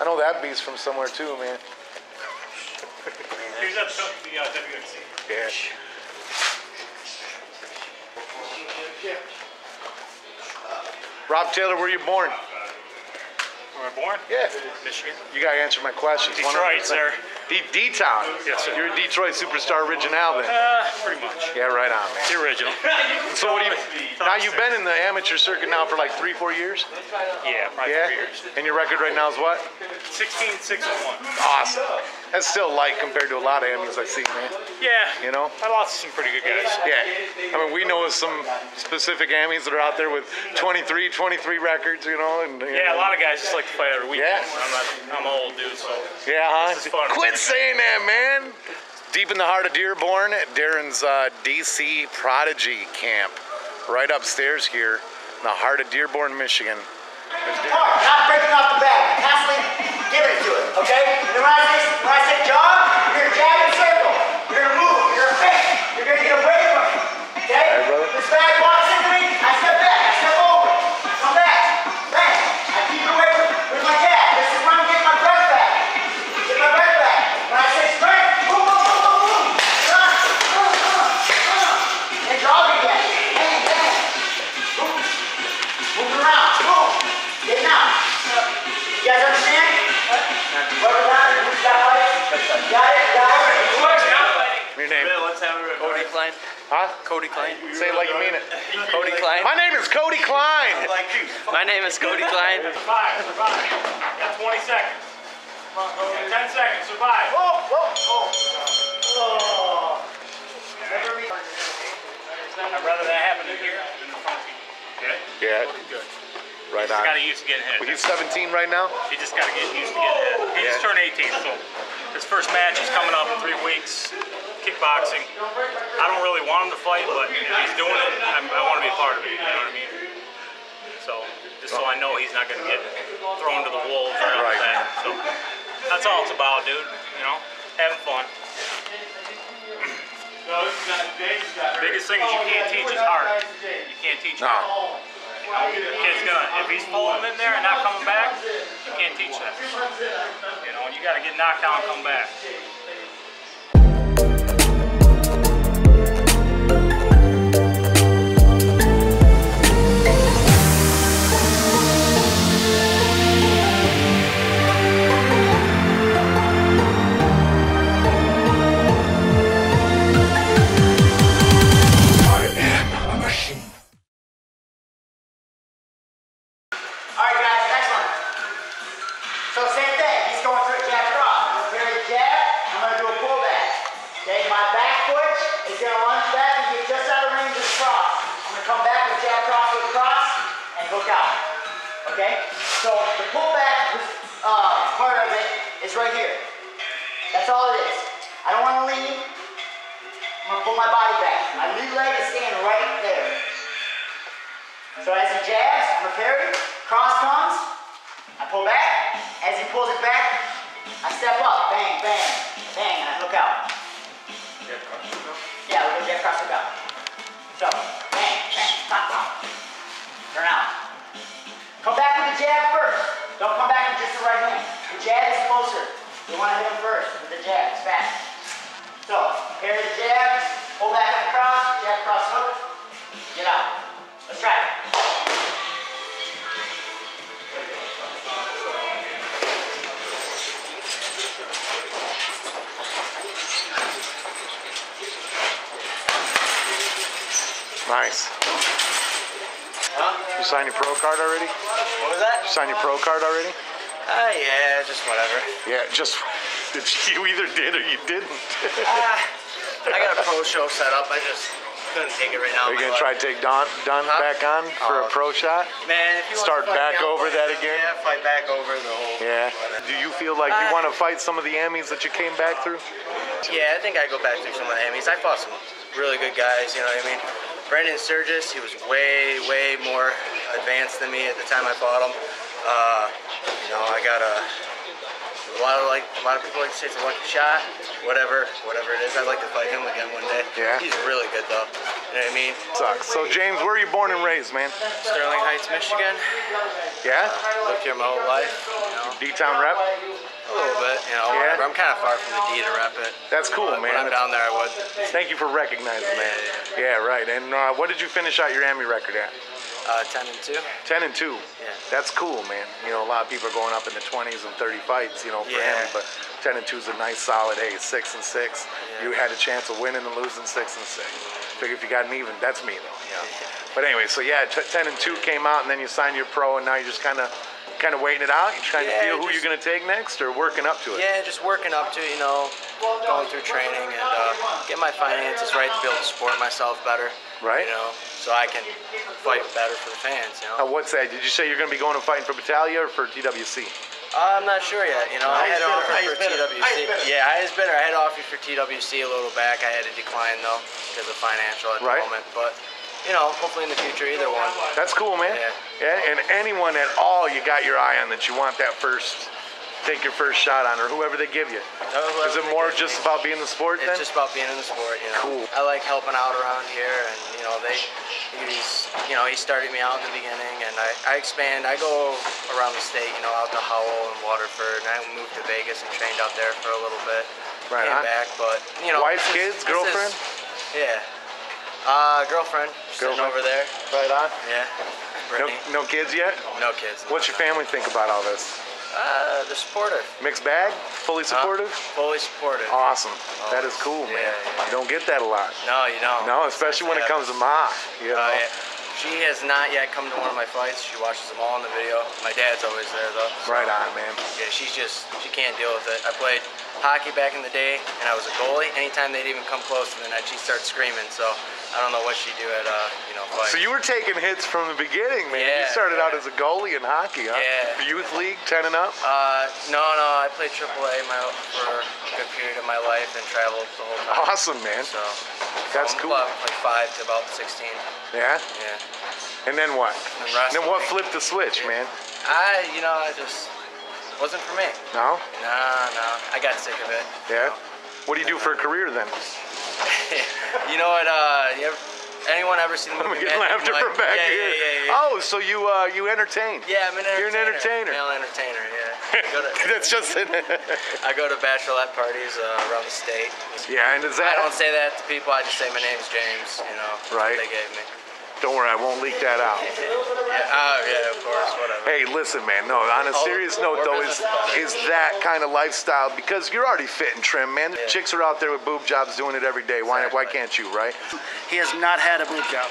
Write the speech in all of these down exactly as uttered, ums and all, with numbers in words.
I know that beast from somewhere too, man. Here's that stuff, the uh, W N C. Yeah. Rob Taylor, where you born? Where I'm born? Yeah. Michigan. You gotta answer my questions. Detroit, sir. D- D-Town. Yes, sir. You're a Detroit superstar original then. Uh, pretty much. Yeah, right on, man. The original. So what do you? Now you've been in the amateur circuit now for like three, four years. Yeah, probably Yeah. three years. And your record right now is what? sixteen, six, and one. Awesome. That's still light compared to a lot of Emmys I see, man. Yeah. You know? I lost some pretty good guys. Yeah. I mean, we know of some specific Emmys that are out there with twenty-three, twenty-three records, you know. And you Yeah, know. a lot of guys just like to fight every week. Yeah. I'm not. I'm an old dude, so. Yeah, huh? This is fun. Quit saying that, man. Deep in the heart of Dearborn, at Darron's uh, D C Prodigy Camp, right upstairs here in the heart of Dearborn, Michigan. Hard, not breaking off the bag, constantly giving it to it, okay? And then when I say, when I say jog, you're gonna jab and circle. You're gonna move, you're gonna feint, you're gonna get away from it, okay? Hey, brother. This bag walks into me, I step back, I step over, come back, bang. I keep it away with, with my jab. This is when I'm getting my breath back. Get my breath back. When I say strength, boom, boom, boom, boom, boom. Come on, come on, come on, come on. And jog again, bang, bang. Boom. Move around, boom. Getting out. You guys understand? Whoever's out there, who's got fights? Got it? Got it? Whoever's got fighting. Your name? Cody Klein. Huh? Cody Klein. Say it like you mean it. Cody Klein. My name is Cody Klein. My name is Cody Klein. Survive, survive. You got twenty seconds. You got ten seconds. Survive. Whoa, whoa, whoa. Oh. I'd rather that happen in here than in front of you. Okay? Yeah. Good. Right Just got to on. use to getting hit. Well, he's seventeen right now? He just got to get used to getting hit. He just Yeah. turned eighteen, so his first match is coming up in three weeks. Kickboxing. I don't really want him to fight, but if he's doing it, I'm, I want to be a part of it. You know what I mean? So just so I know he's not going to get thrown to the wolves or anything like that. So that's all it's about, dude. You know, having fun. Biggest thing is you can't teach his heart. You can't teach him. No. You know, the kid's gonna, if he's pulling in there and not coming back, you can't teach that. You know, and you gotta get knocked out and come back. Alright guys, next one. So same thing, he's going through a jab cross. I'm gonna parry the jab, I'm gonna do a pullback. Okay, my back foot is gonna lunge back and get just out of range of the cross. I'm gonna come back with jab cross with cross and hook out. Okay? So the pullback uh, part of it is right here. That's all it is. I don't wanna lean. I'm gonna pull my body back. My lead leg is staying right there. So as he jabs, I'm gonna parry. Cross comes, I pull back. As he pulls it back, I step up, bang, bang, bang, and I hook out. Yeah, we're gonna get cross hook out. So, bang, bang, pop, pop. Turn out. Come back with the jab first. Don't come back with just the right hand. The jab is closer. You wanna hit him first with the jab, it's fast. So, parry the jab, pull back on the cross, jab, cross, hook, get out. Let's try it. Nice. Huh? You signed your pro card already? What was that? You signed your pro card already? Ah, uh, yeah, just whatever. Yeah, just did you either did or you didn't. Ah, I got a pro show set up. I just couldn't take it right now. Are you in my gonna try life. to take Don Dunn Huh? back on for a Oh. pro shot? Man, if you want Start to fight back me, I'll over fight that you. again? Yeah, fight back over the whole. Yeah. Do you feel like you Uh, want to fight some of the Emmys that you came back through? Yeah, I think I go back through some of the Emmys. I fought some really good guys. You know what I mean? Brendan Sturgis, he was way, way more advanced than me at the time I fought him. Uh, you know, I got a, a lot of like a lot of people like to say it's a lucky shot. Whatever, whatever it is, I'd like to fight him again one day. Yeah. He's really good though. You know what I mean? Sucks. So James, where are you born and raised, man? Sterling Heights, Michigan. Yeah? Lived here my whole life. You know. D-Town rep? A little bit, you know. Yeah. I'm kind of far from the D to rep it. That's cool, but man. When I'm down there, I would. Thank you for recognizing Yeah, that. yeah, Yeah, right. And uh, what did you finish out your Army record at? Uh, ten and two. ten and two. Yeah. That's cool, man. You know, a lot of people are going up in the twenties and thirty fights, you know, for Yeah. Army, but ten and two is a nice solid, hey, six and six. Yeah. You had a chance of winning and losing six and six. Figure if you got an even, that's me though, you know. But anyway, so yeah, t ten and two came out, and then you signed your pro, and now you're just kind of kind of waiting it out. You're trying Yeah, to feel who just- you're going to take next, or working up to it. Yeah, just working up to it, you know, going through training and uh, get my finances right to be able to support myself better. Right. You know, so I can fight better for the fans, you Uh, know. what's that? Did you say you're going to be going and fighting for Battaglia or for T W C? Uh, I'm not sure yet, you know. I had an offer for highest bidder, T W C. highest bidder. Yeah, highest bidder. I had an offer for T W C a little back. I had to decline though because of financial at the Right. moment. But you know, hopefully in the future, either one. That's cool, man. Yeah. Yeah, and anyone at all you got your eye on that you want that first, take your first shot on, or whoever they give you. No, whoever Is it they more give just me. about being in the sport It's then? just about being in the sport, you know. Cool. I like helping out around here, and you know they, he's, you know, he started me out in the beginning, and I, I expand. I go around the state, you know, out to Howell and Waterford, and I moved to Vegas and trained out there for a little bit. Right Came on. back, but you know, Wife, this is- kids, this girlfriend? is- yeah. Uh, girlfriend, sitting Girlfriend. over there. Right on. Yeah. No, Brittany. no kids yet? No, kids. What's your family think about all this? Uh, they're supportive. Mixed bag? Fully supportive? Uh, fully supportive. Awesome. That is cool, man. Yeah, yeah. You don't get that a lot. No, you don't. No, especially when it comes to Ma. You know? Oh, yeah. She has not yet come to one of my fights. She watches them all in the video. My dad's always there, though. so- Right on, man. Yeah, she's just, she can't deal with it. I played hockey back in the day, and I was a goalie. Anytime they'd even come close to the net, she'd start screaming. So I don't know what she'd do at, uh, you know, fights. So you were taking hits from the beginning, man. You Yeah, started out yeah. as a goalie in hockey, huh? Yeah. Youth league, ten and up? Uh, no, no, I played triple A my, for a good period of my life and traveled the whole time. Awesome, man. So That's from cool. about, like five to about sixteen. Yeah? Yeah. And then what? And wrestling. Then what flipped the switch, man? I, you know, I just wasn't for me. No? Nah, nah. I got sick of it. Yeah? What do you do for a career then? You know what? Uh, you ever, anyone ever seen the I'm movie? getting Men in laughter Black? from back yeah, here. Yeah, yeah, yeah. Oh, so you uh, you entertain? Yeah, I'm an entertainer. You're an entertainer. Male entertainer. Yeah. Go to, That's just it. I go to bachelorette parties uh, around the state. Yeah, and is I that? don't say that to people. I just say my name's James. You know. that's Right. What they gave me. Don't worry, I won't leak that out. Yeah. Oh yeah, of course. Whatever. Hey, listen, man. No, on a Oh, serious note, more though, is business. is that kind of lifestyle, because you're already fit and trim, man. Yeah. Chicks are out there with boob jobs doing it every day. Why why Exactly. can't you, right? He has not had a boob job.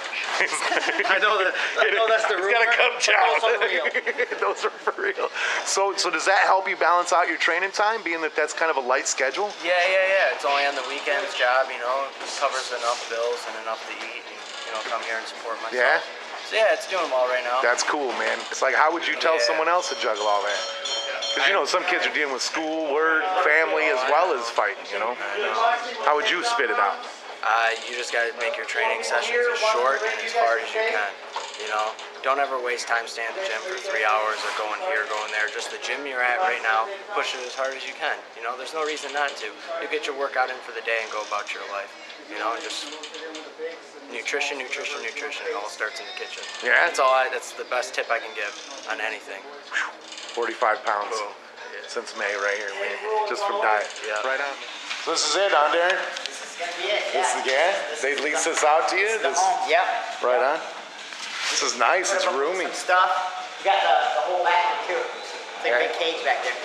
I know that. I know that's the He's rumor. got a cup but job. those are real. Those are for real. So so does that help you balance out your training time, being that that's kind of a light schedule? Yeah, yeah, yeah. It's only on the weekends job. You know, it covers enough bills and enough to eat, and you know, come here and support myself. Yeah? So yeah, it's doing well right now. That's cool, man. It's like, how would you tell Yeah. someone else to juggle all that? Because, you know, some kids are dealing with school, work, family, as well as fighting, you know? How would you spit it out? Uh, you just gotta make your training sessions as short and as hard as you can. You know, don't ever waste time staying at the gym for three hours or going here, going there. Just the gym you're at right now, push it as hard as you can. You know, there's no reason not to. You get your workout in for the day and go about your life. You know, and just nutrition, nutrition, nutrition. It all starts in the kitchen. Yeah? That's all. I. That's the best tip I can give on anything. forty-five pounds Boom. Yeah. since May right here, man. Just from diet. Yeah. Right on. So this is it, huh, Darren? This is gonna be it. This is, yeah? They lease this out to you? This is the This, home. Yep. right on. This is nice. It's Put roomy. Some stuff. We got the, the whole back one too. It's like Yeah. a big cage back there.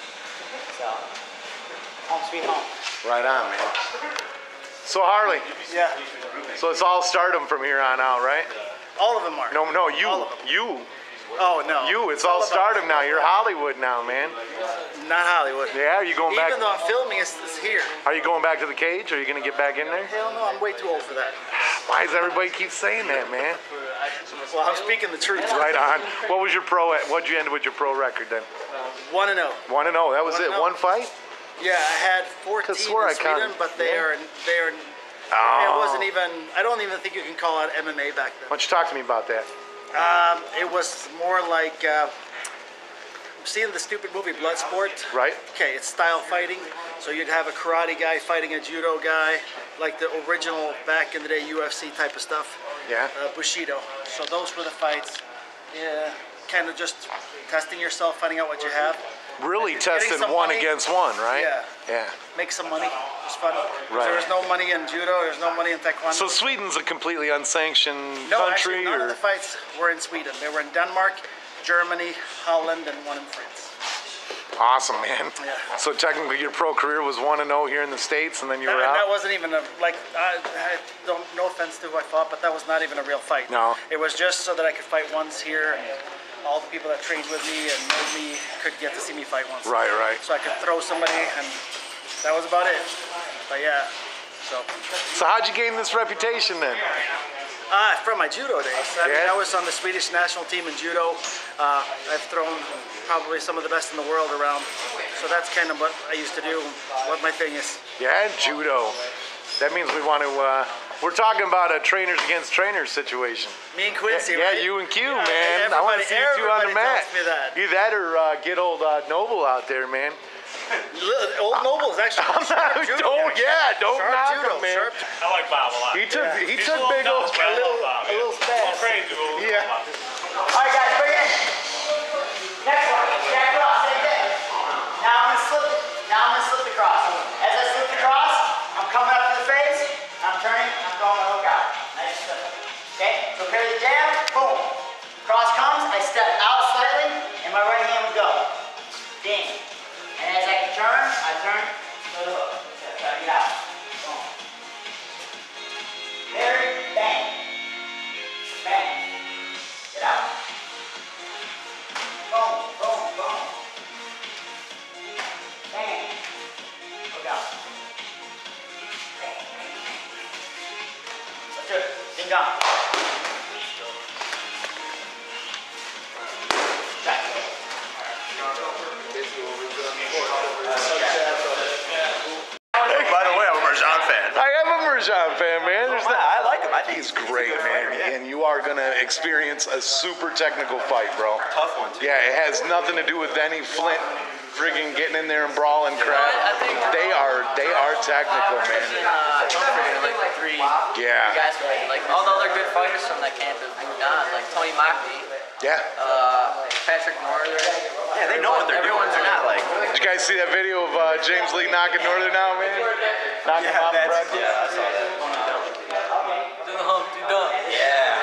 So, home sweet home. Right on, man. So Harley, Yeah. so it's all stardom from here on out, right? All of them are. No, no, you, All of them. you, Oh no. you. It's all about- stardom now. You're Hollywood now, man. Not Hollywood. Yeah, are you going back? Even though I'm filming, it's, it's here. Are you going back to the cage? Are you gonna get back in there? Hell no, I'm way too old for that. Why does everybody keep saying that, man? Well, I'm speaking the truth. Right on. What was your pro? What'd you end with your pro record then? One and oh. One and oh. That was One it. and oh. One fight. Yeah, I had fourteen swore I in Sweden, counted- but they yeah. are they are. Oh. It wasn't even. I don't even think you can call it M M A back then. Why don't you talk to me about that? Um, it was more like uh, seeing the stupid movie Bloodsport. Right. Okay, it's style fighting. So you'd have a karate guy fighting a judo guy, like the original back in the day U F C type of stuff. Yeah. Uh, Bushido. So those were the fights. Yeah, kind of just testing yourself, finding out what you have. Really Getting testing some one money. against one, right? Yeah. Yeah. Make some money. It's fun. Right. There's no money in judo. There's no money in taekwondo. So Sweden's a completely unsanctioned no, country, actually, none or of the fights were in Sweden. They were in Denmark, Germany, Holland, and one in France. awesome, man. Yeah. So technically, your pro career was one and zero here in the States, and then you That, were and out. that wasn't even a like. I, I don't. No offense to who I fought, but that was not even a real fight. No. It was just so that I could fight once here, and all the people that trained with me and know me could get to see me fight once. Right, right. So I could throw somebody, and that was about it. But yeah. So. So how'd you gain this reputation then? Ah, from my judo days. I mean, Yeah. I was on the Swedish national team in judo. Uh, I've thrown probably some of the best in the world around. So that's kind of what I used to do, what my thing is. Yeah, judo. That means we want to. Uh, we're talking about a trainers against trainers situation. Me and Quincy, Yeah, right? you and Q, Yeah, man. I want to everybody- see you two on the everybody mat. tells me that. Either that or uh, get old uh, Noble out there, man. Little- Old Noble is actually I'm sharp not, judo. don't, yeah, don't Sharp knock judo, him, man. sharp. I like Bob a lot. He took, Yeah. he He's took a little big old. nuts, but I love Bob, a yeah. little A spaz. little crazy, but I Yeah. love Bob. All right, guys, bring it in. Next one, jack cross, same thing. Now I'm gonna slip it. Now I'm gonna slip the cross. As I slip the cross, I'm coming up to the face. I'm turning. I'm going to hook out. Nice slip. Okay. So parry the jab. Boom. Cross comes. I step out slightly, and my right hand would go. Ding. And as I can turn, I turn to the hook. Try to get out. Boom. Parry. Bang. Bang. Get out. Boom, boom, boom. Bang. Look out. Bang, bang, bang. That's good. Ding dong. Check. By the way, I'm a Marjan fan. I am a Marjan fan, man. There's that. I like him. I think He's great, man. And you are going to experience a super technical fight, bro. Tough one, too. Yeah, it has nothing to do with any Flint friggin' getting in there and brawling crap. I think They are they are technical, man. Uh, like the three Yeah. guys from like all the other good fighters from that camp have moved on. Like Tony Mockney, Yeah. uh, Patrick Northern. Yeah, they know what they're doing. They're not like. Did you guys see that video of uh, James Lee knocking Northern out, man? Knocking him Yeah, off the that's, practice? yeah, I saw that. Do the hump, do dump. Yeah.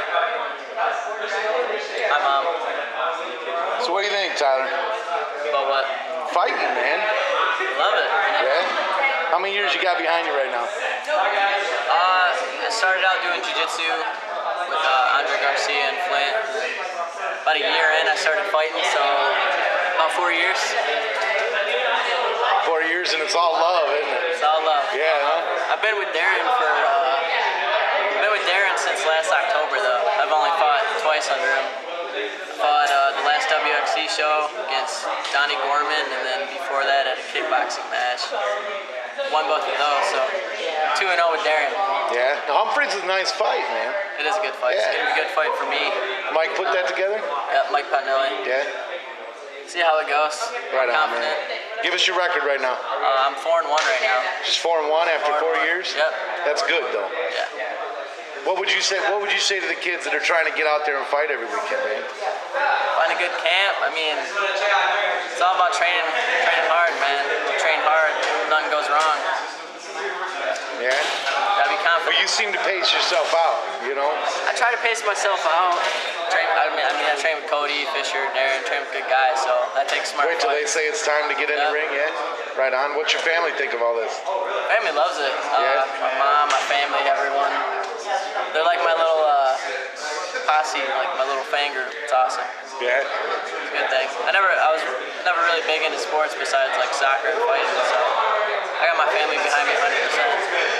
My mom. So what do you think, Tyler? But what? Fighting, man. Love it. Yeah. How many years you got behind you right now? Uh, I started out doing jiu-jitsu with uh, Andre Garcia and Flint. About a year in, I started fighting, so about four years. Four years and it's all love, isn't it? It's all love. Yeah, huh? I've been with Darron for, uh, I've been with Darron since last October though. I've only fought twice under him. I fought uh, the last W X C show against Donnie Gorman, and then before that at a kickboxing match. Won both of those, so two and oh with Darron. Yeah. Humphreys is a nice fight, man. It is a good fight. Yeah. It's gonna be a good fight for me. Mike put that together? Yeah, Mike Patnelli. Yeah. See how it goes. Right on, Confident. man. Give us your record right now. Uh, I'm four and one right now. Just four and one after Four and four one. years? Yep. That's good, though. Yeah. What would you say? What would you say to the kids that are trying to get out there and fight every weekend, man? Find a good camp. I mean, it's all about training, training hard, man. Train hard, nothing goes wrong. Yeah. Gotta be But confident. you seem to pace yourself out. You know. I try to pace myself out. Train, I mean, I mean, I train with Cody, Fisher, Darron, train with good guys, so that takes smart Wait till they fights. say it's time to get in the Yeah. ring, yeah? Right on. What's your family think of all this? Family loves it. Uh, Yeah. My mom, my family, everyone. They're like my little uh, posse, like my little fan group. It's awesome. Yeah. It's a good thing. I never, I was never really big into sports besides like soccer and fighting, so I got my family behind me one hundred percent.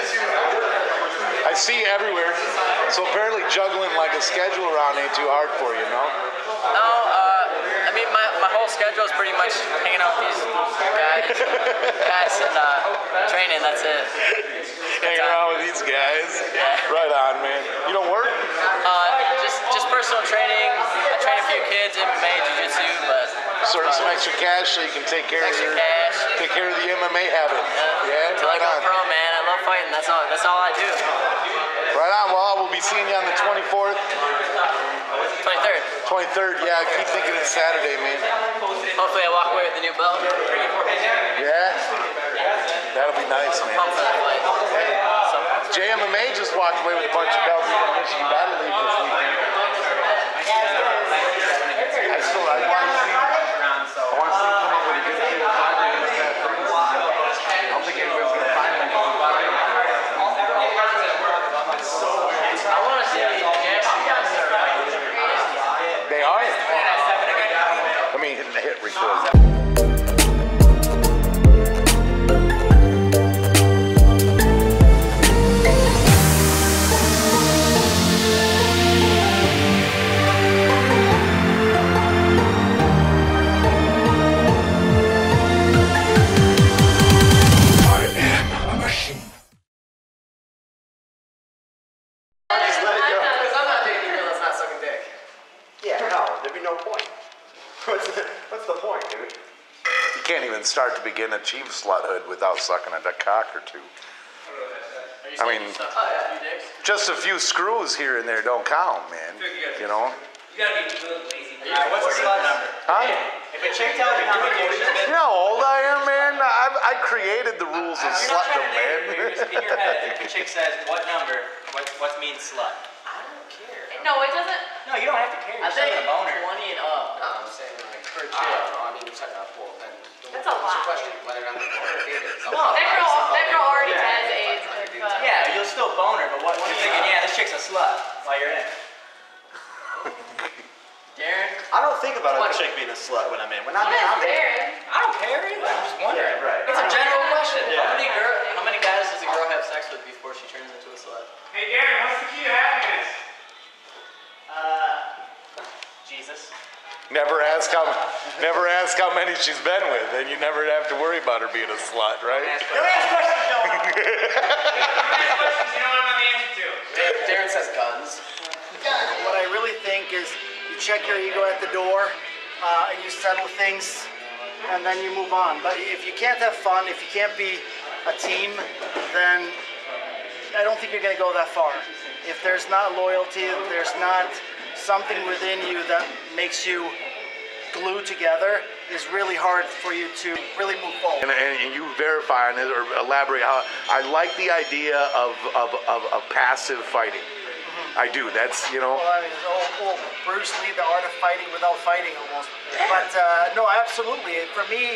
I see you everywhere. So apparently juggling like a schedule around ain't too hard for you, no? No, uh, I mean my, my whole schedule is pretty much hanging out with these guys, guys and uh, training. That's it. Hanging around with these guys. Yeah. Right on, man. You don't work? Uh, just just personal training. I train a few kids, M M A, jiu-jitsu, but Sort of some extra cash so you can take care extra of your, cash. take care of the M M A habit. Uh, Yeah, till I right go on. pro, man. I love fighting. That's all. That's all I do. Right on. Well, we'll be seeing you on the twenty-fourth? twenty-third. twenty-third, yeah, I keep thinking it's Saturday, man. Hopefully I walk away with a new belt. Yeah? That'll be nice, man. Pump for that fight. So, J M M A just walked away with a bunch of belts from Michigan Battle League this weekend. I still, I want to see, I want to see him come up with a good two five against that Prince. I don't think anybody's going to find him. I want to see Jackson guys that are right. They are? Let me hit, hit record. Start to begin achieve sluthood without sucking a cock or two. I mean, just a few screws here and there don't count, man. You know? You gotta be good lazy. Alright, what's the slut number? Huh? If a chick tells you how many years she's been... You know how old I am, man? I've, I created the rules of slutdom, man. In your head, if a chick says, what number, what, what means slut? I don't care. No, it doesn't. No, you don't have to care. You're I think still a boner. twenty and up. No, I'm saying like, Per I chick. don't know, I mean, you're talking about pool, then... That's a lot. Question, whether or not the it is. No, that girl, that girl already has AIDS. Yeah, you'll still boner, but what, you're thinking, yeah, this chick's a slut while you're in. Darren? I don't think about a chick being a slut when I'm in. When I'm in, I'm in. I don't care either. I'm just wondering. Yeah, right. It's a general question. Yeah. How many girl, how many guys does a girl have sex with before she turns into a slut? Hey, Darren, what's the key to happiness? Uh, Jesus. Never ask how never ask how many she's been with, and you never have to worry about her being a slut, right? Don't ask questions, no. Don't ask questions you don't know the answer to. Darren says guns. What I really think is you check your ego at the door uh, and you settle things and then you move on. But if you can't have fun, if you can't be a team, then I don't think you're going to go that far. If there's not loyalty, if there's not something within you that makes you glue together, is really hard for you to really move forward. And, and you verify on it or elaborate how I like the idea of of, of, of passive fighting. Mm-hmm. I do. That's, you know. Well, I mean, it's old, old Bruce Lee, the art of fighting without fighting, almost. But uh, no, absolutely. For me,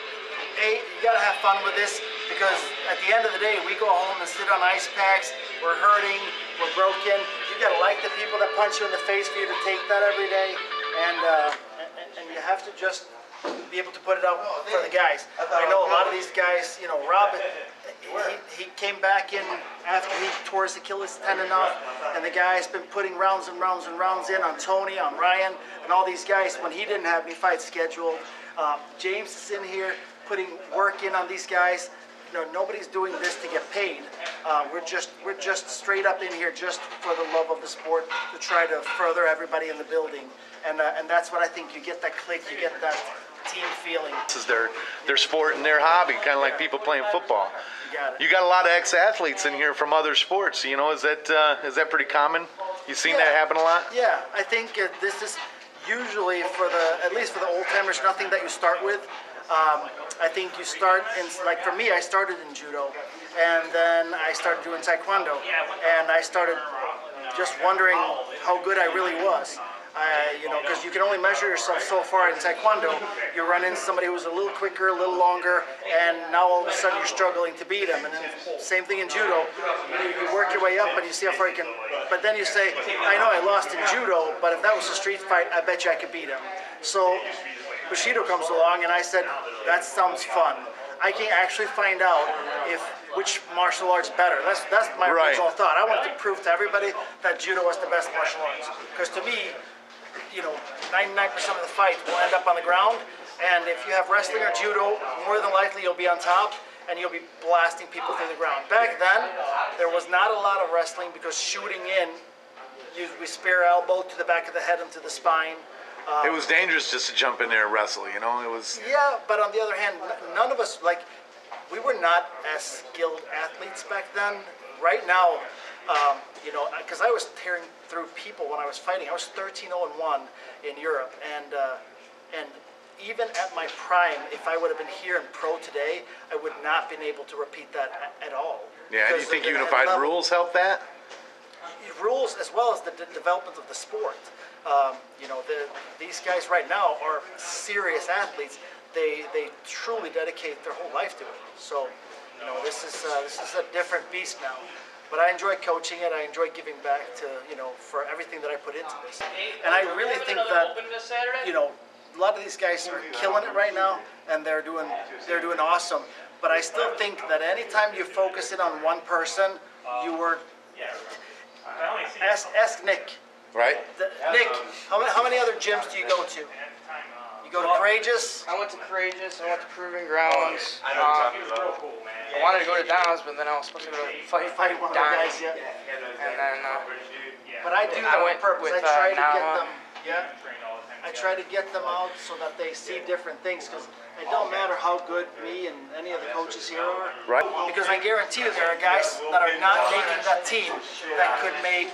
A, you gotta have fun with this, because at the end of the day, we go home and sit on ice packs. We're hurting. We're broken. You gotta like the people that punch you in the face for you to take that every day, and uh, and, and you have to just be able to put it out for the guys. I know a lot of these guys. You know, Rob, he, he came back in after he tore his Achilles tendon off, and the guy's been putting rounds and rounds and rounds in on Tony, on Ryan, and all these guys when he didn't have any fights scheduled. Um, James is in here putting work in on these guys. You know, nobody's doing this to get paid. Uh, we're just we're just straight up in here just for the love of the sport, to try to further everybody in the building, and uh, and that's what I think. You get that click, you get that team feeling. This is their their sport and their hobby, kind of like people playing football. You got it. You got a lot of ex-athletes in here from other sports. You know, is that uh, is that pretty common? You seen Yeah. that happen a lot? Yeah, I think uh, this is usually for the at least for the old timers, nothing that you start with. Um, I think you start in, like for me, I started in judo, and then I started doing taekwondo, and I started just wondering how good I really was. Uh, you know, because you can only measure yourself so far in taekwondo. You run into somebody who's a little quicker, a little longer, and now all of a sudden you're struggling to beat them. And then same thing in judo. You, you work your way up and you see how far you can. But then you say, I know I lost in judo, but if that was a street fight, I bet you I could beat him. So Bushido comes along, and I said, that sounds fun. I can actually find out if which martial art's better. That's that's my Right. original thought. I wanted to prove to everybody that judo was the best martial arts. Because to me, you know, ninety-nine percent of the fight will end up on the ground, and if you have wrestling or judo, more than likely you'll be on top, and you'll be blasting people through the ground. Back then, there was not a lot of wrestling because shooting in, you, we spear elbow to the back of the head and to the spine. Um, It was dangerous just to jump in there and wrestle. You know, it was. Yeah, but on the other hand, n- none of us, like, we were not as skilled athletes back then. Right now, Um, you know, because I was tearing through people when I was fighting. I was thirteen oh and one in Europe, and uh, and even at my prime, if I would have been here in pro today, I would not been able to repeat that at, at all. Yeah, do you think unified rules help that? Rules as well as the d development of the sport. Um, you know, the, these guys right now are serious athletes. They they truly dedicate their whole life to it. So, you know, this is uh, this is a different beast now. But I enjoy coaching it. I enjoy giving back to, you know, for everything that I put into this. And I really think that, you know, a lot of these guys are killing it right now, and they're doing they're doing awesome. But I still think that anytime you focus in on one person, you were. Ask, ask Nick. Right. The, Nick, how many, how many other gyms do you go to? You go to Courageous? I went to Courageous, I went to Proving Grounds. Um, I wanted to go to Don's, but then I was supposed to go to fight, Fight one of the Don. guys, yeah. And then, uh, But I do I that on went purpose. with, I try uh, to get Nama. them, yeah. I try to get them out so that they see different things, because it don't matter how good me and any of the coaches here are. Right. Because I guarantee you there are guys that are not making that team that could make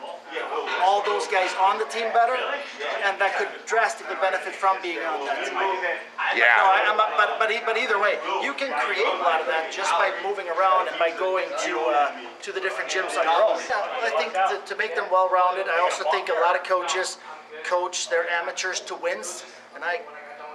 all those guys on the team better, and that could drastically benefit from being on that team. Yeah. No, I, I'm, but, but, but either way, you can create a lot of that just by moving around and by going to uh, to the different gyms on your own. I think to, to make them well-rounded, I also think a lot of coaches coach their amateurs to wins, and I,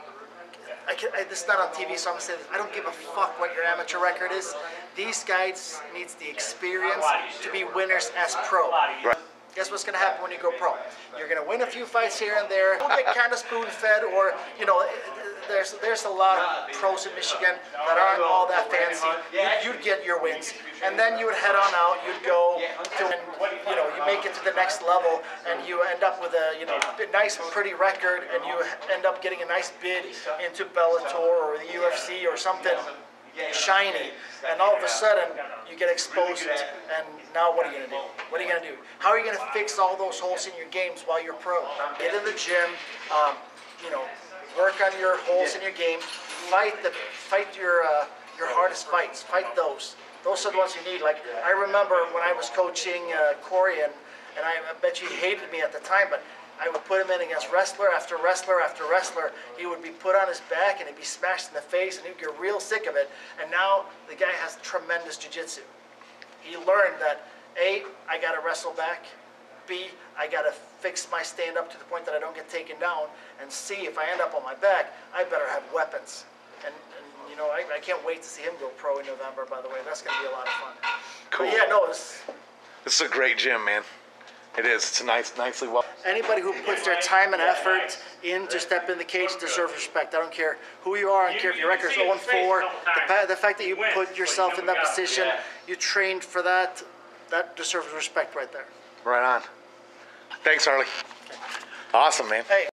I, can, I this is not on T V, so I'm gonna say this. I don't give a fuck what your amateur record is. These guys needs the experience to be winners as pro. Right. Guess what's going to happen when you go pro? You're going to win a few fights here and there. You'll get kind of spoon-fed, or, you know, there's there's a lot of pros in Michigan that aren't all that fancy. You'd, you'd get your wins, and then you would head on out. You'd go to, and, you know, you make it to the next level, and you end up with a, you know, nice, pretty record, and you end up getting a nice bid into Bellator or the U F C or something shiny, and all of a sudden you get exposed, and now what are you going to do? What are you going to do? How are you going to fix all those holes in your games while you're pro? Get in the gym, um, you know, work on your holes in your game, fight the fight your uh, your hardest fights, fight those. Those are the ones you need. Like, I remember when I was coaching uh, Corey, and, and I, I bet you hated me at the time, but I would put him in against wrestler after wrestler after wrestler. He would be put on his back and he'd be smashed in the face, and he'd get real sick of it. And now the guy has tremendous jiu-jitsu. He learned that A, I got to wrestle back. B, I got to fix my stand-up to the point that I don't get taken down. And C, if I end up on my back, I better have weapons. And, and you know, I, I can't wait to see him go pro in November, by the way. That's going to be a lot of fun. Cool. But yeah, no, it's... This is a great gym, man. It is. It's nice, nicely well. Anybody who puts their time and effort in to step in the cage deserves respect. I don't care who you are. I don't care if your record's oh and four. The, the fact that you put yourself in that position, you trained for that, that deserves respect right there. Right on. Thanks, Harley. Awesome, man. Hey,